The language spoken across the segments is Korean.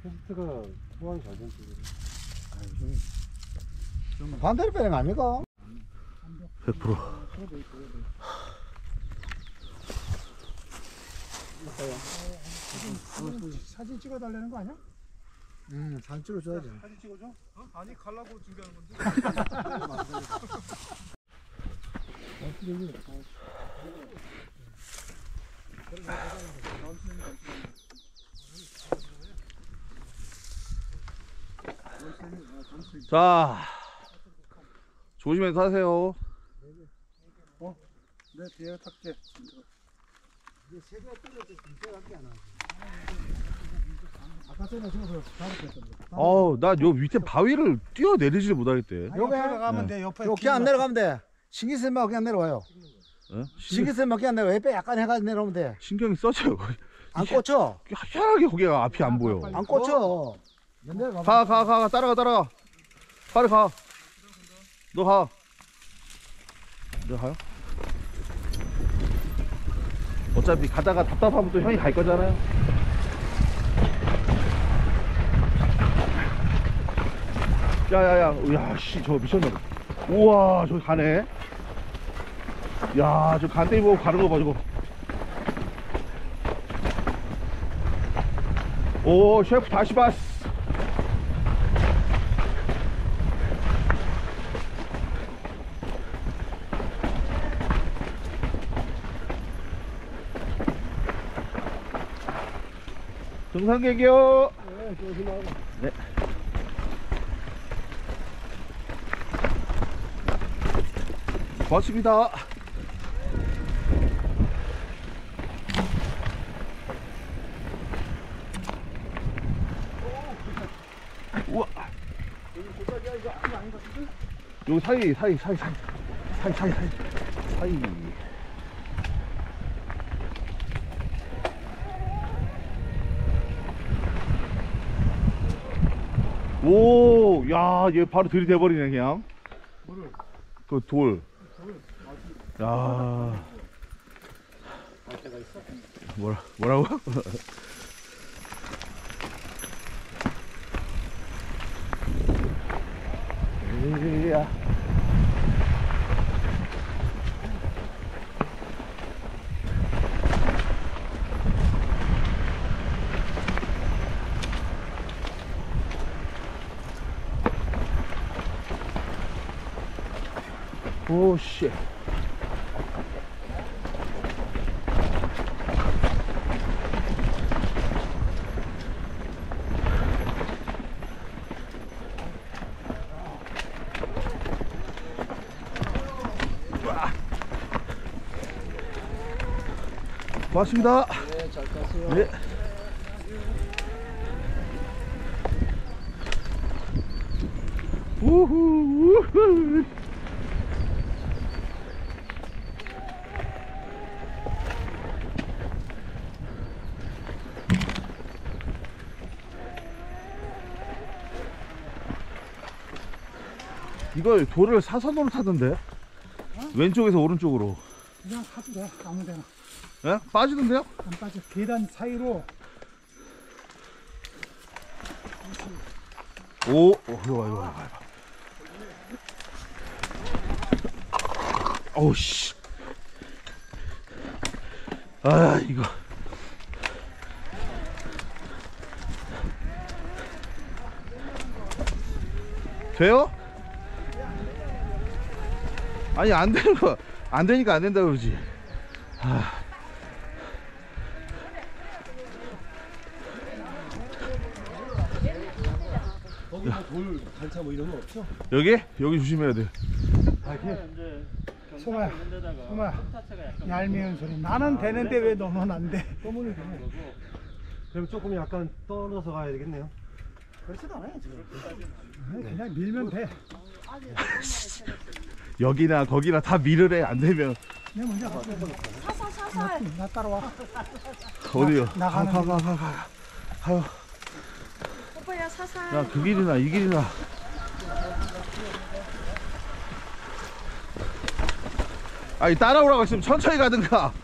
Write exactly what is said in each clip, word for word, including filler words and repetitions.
헬스가 소화가 잘 된다. 반대로 빼는 거 아닙니까? 백 퍼센트. 사진 찍어달라는 거 아니야? 응, 사진 찍어줘야지. 사진 찍어줘? 어? 아니 가려고 준비하는 건데. 자, 조심해서 타세요. 어? 내 뒤에 탁재. 세가 뚫려서 진짜밖에 안 하지. 아까 전에 저거 잡았겠던데. 어우, 나 요 밑에 바위를 뛰어내리지를 못하겠대. 옆에 가면 네. 돼. 옆에. 이렇게 안 내려가면 돼. 신기쌤만 그냥 내려와요. 어? 신경, 신기쌤만 그냥 내려와. 옆에 약간 해가지고 내려오면 돼. 신경이 써져요. 거기. 안 꽂혀. 희한하게 거기가 앞이 안 보여. 안 꽂혀. 내려가. 가, 가, 가, 가, 따라가, 따라가. 빨리 가. 너 가. 너 가요? 어차피 가다가 답답하면 또 형이 갈 거잖아요. 야야야, 야, 씨, 저거 미쳤나 봐. 우와, 저기 가네. 야, 저 간땡이 보고 가는 거 봐, 저거. 오, 셰프 다시 봤어. 등산객이요. 네, 조심하고. 네. 고맙습니다. 우와. 여기 사이, 사이, 사이, 사이, 사이, 사이, 사이, 사이. 오, 야, 얘 바로 들이대버리네, 그냥. 그 돌. 야. 뭐라, 뭐라고? 이야. 오, 씨. 고맙습니다. 네, 잘 가세요. 네. 우후, 우후. 이걸 돌을 사선으로 타던데? 어? 왼쪽에서 오른쪽으로. 그냥 타도 돼. 아무데나. 예? 빠지던데요? 안 빠져. 계단 사이로. 오, 오, 이거 봐, 이거 봐, 이거 봐. 어우, 씨. 아, 이거. 돼요? 아니, 안 되는 거, 안 되니까 안 된다 그러지. 아. 거기 뭐돌 단차 뭐 이런 거 없죠? 여기? 여기 조심해야 돼. 아, 이게 소마야, 소마야. 얄미운 소리. 나는 되는데 왜 너는 안 돼? 떠무는 게 그럼 조금 약간 떨어서 가야 되겠네요. 그렇지도 않아요 지금. 그냥 밀면 돼. 여기나 거기나 다 밀으래. 안 되면. 내가 먼저 갈게. 사사사살. 나 따라와. 어디요? 나- 나가는 가, 가, 가, 가, 가. 아유. 오빠야 사살. 야, 그 길이나 이 길이나. 아니, 따라오라고 했으면 천천히 가든가.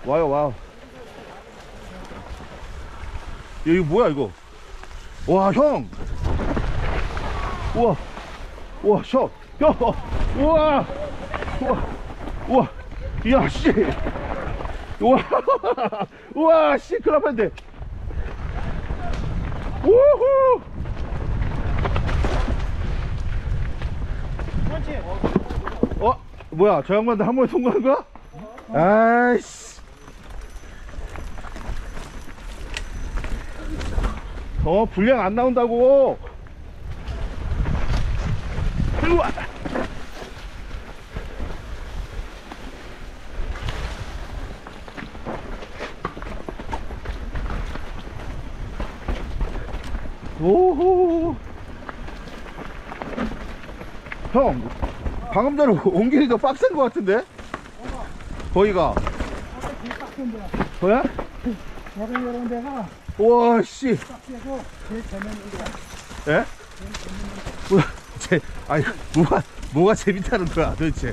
와요, 와요. 야, 이거 뭐야, 이거? 와, 형! 우와, 우와, 형! 형! 어, 우와! 우와! 우와! 야, 씨! 우와! 우와, 씨! 큰일 날 뻔했네. 우후! 어? 뭐야, 저 양반들 한 번에 통과한 거야? 아이씨. 어, 분량 안 나온다고. 일로와. 오호. 형, 방금 전에 온 길이 더 빡센 것 같은데? 거기가. 뭐야? 여기 이런 데가 우와, 씨. 빡세고 제일 재밌는 데야. 예? 뭐야, 제, 아니, 뭐가, 뭐가 재밌다는 거야, 도대체.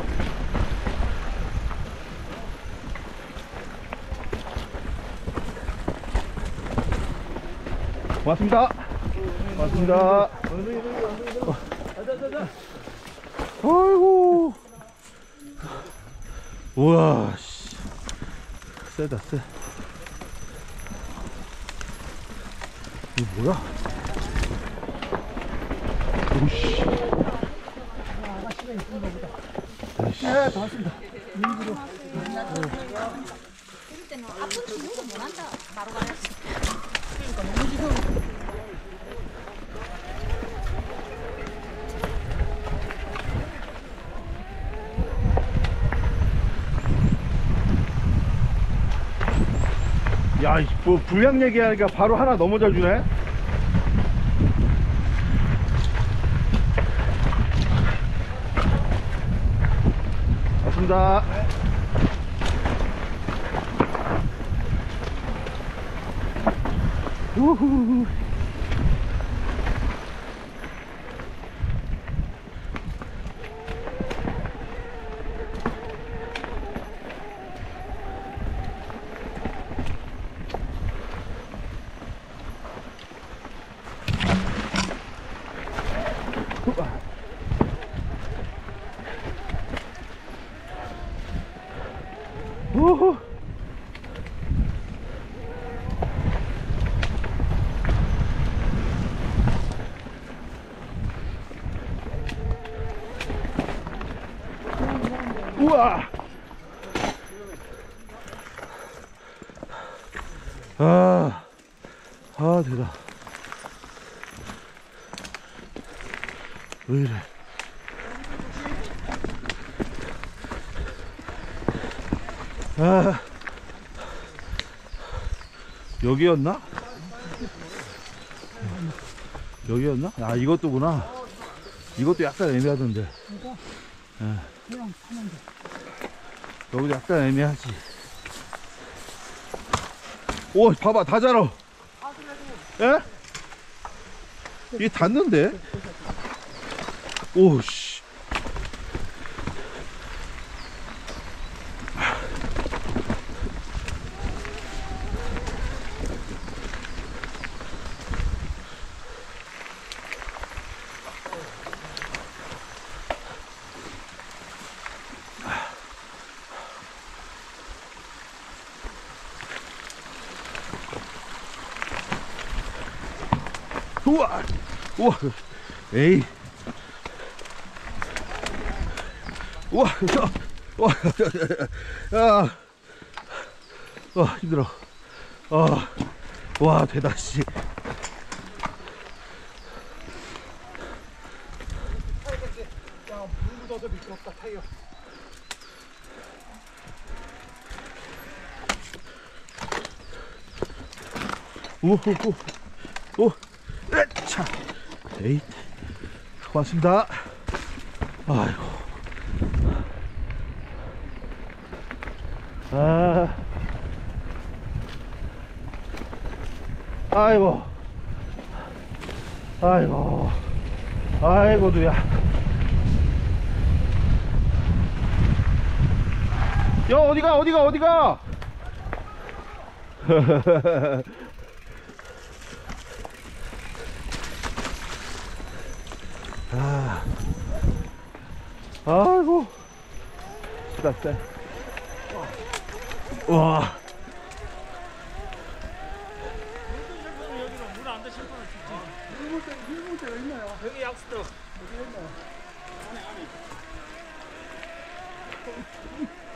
고맙습니다. 고맙습니다. 어. 아이고. 우와, 씨. 세다, 세. 이거 뭐야? 오씨. 아가씨가 있는가 보다. 네, 다 왔습니다. 일부러. 그럴 때는 아픈 친구도 못 한다. 바로 가야지. 야, 뭐 불량 얘기하니까 바로 하나 넘어져 주네. 맞습니다. 우후. 우후. 우와. 아, 아, 대다. 왜 이래? 아, 여기였나? 여기였나? 아, 이것도구나. 이것도 약간 애매하던데. 예. 그냥 타면 돼. 여기도 약간 애매하지. 오, 봐봐, 다 자라. 예? 이게 닿는데? 오, 씨. 우와, 우와, 에이, 우와, 야, 우와, 야, 와, 힘들어. 아, 와, 되다, 씨. 야, 물 묻어서 미끄럽다, 타이어. 오, 오, 오, 오, 차, 에이, 고맙습니다. 아이고, 아, 아이고, 아이고, 아이고, 누야. 야, 어디가, 어디가, 어디가? 아, 아이고, 시다 세. 와. 여기 약수도.